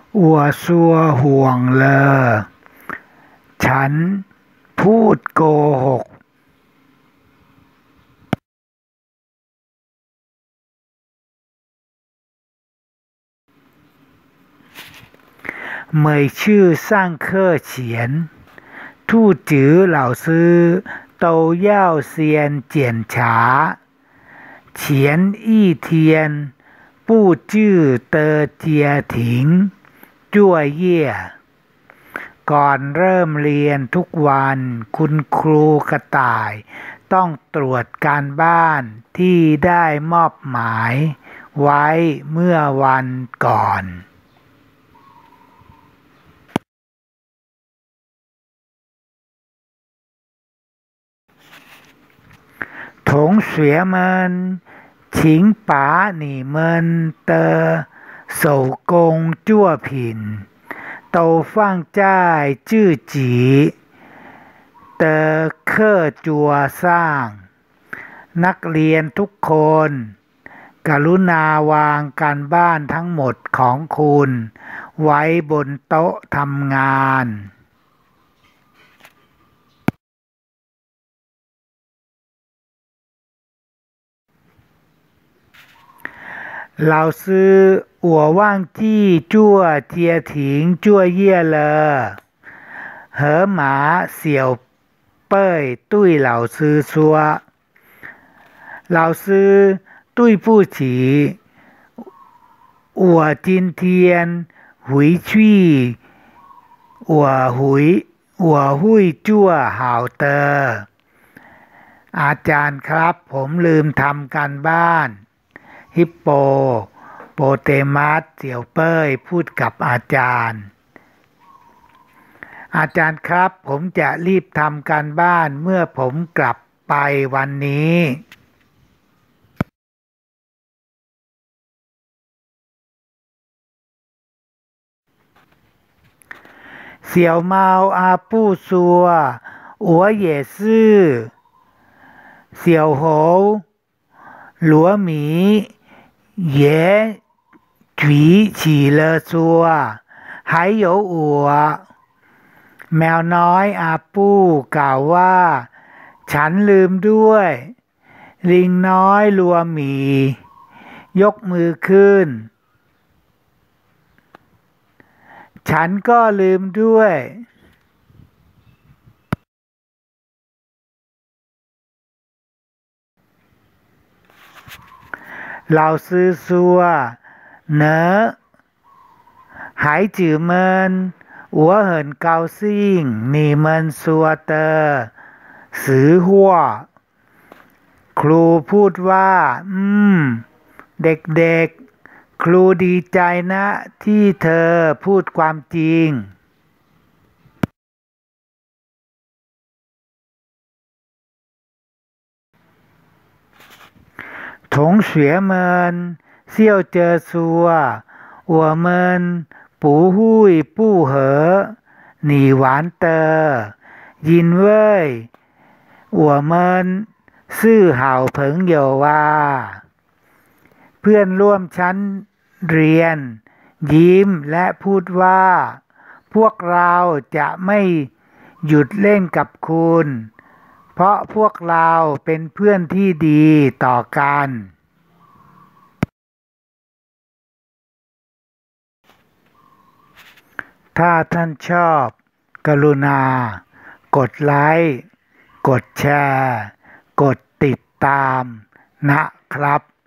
อัวซัวห่วงเลอฉันพูดโกหกเหมยชื่อสร้างเคอเฉียนทู่จือเหล่าซื้อโตเย่าเซียนเจียนฉาเฉียนอี้เทียนปู้จื้อเตอเจียถิงจั่วเย่ยก่อนเริ่มเรียนทุกวันคุณครูกระต่ายต้องตรวจการบ้านที่ได้มอบหมายไว้เมื่อวันก่อนถงเสียเมินฉิงป๋าหนี่เมินเตอโศกงจั่วผินโตฟั่งจ้ายจื้อจีเตอเคอจัวสร้างนักเรียนทุกคนกรุณาวางการบ้านทั้งหมดของคุณไว้บนโต๊ะทำงานเหล่าซื้ออัวว่างจี้จั่วเจียถิงจั่วเย่ยเลอเหอหมาเสี่ยวเป้ยตุ้ยเหล่าซื้อซัวเหล่าซื้อตุ้ยผู้ฉีอัวจินเทียนหุยชี่อัวหุยจั่วห่าวเตออาจารย์ครับผมลืมทำการบ้านฮิปโปโปเตมัสเสี่ยวเป้ยพูดกับอาจารย์ครับผมจะรีบทำการบ้านเมื่อผมกลับไปวันนี้เสี่ยวเมาอาปู้ซัวอัวเหย่ซื่อเสี่ยวโหวหลัวหมีเย่จีฉีเลอซัว还有我แมวน้อยอาปู้กล่าวว่าฉันลืมด้วยลิงน้อยลัวหมียกมือขึ้นฉันก็ลืมด้วยเหล่าซื้อซัวเนอหายจื่อเมินอัวเหินเกาซิ่งหนี่เมินซัวเตอสือหัวครูพูดว่าเด็กๆครูดีใจนะที่เธอพูดความจริงถงเสวียเมินเซี่ยวเจอซัวอัวเมินปูหุยปู้เหอหนี่หวานเตอยินเว่ยอัวเมินซื่อเห่าเผิงโยว่าเพื่อนร่วมชั้นเรียนยิ้มและพูดว่าพวกเราจะไม่หยุดเล่นกับคุณเพราะพวกเราเป็นเพื่อนที่ดีต่อกันถ้าท่านชอบกรุณากดไลค์กดแชร์กดติดตามนะครับ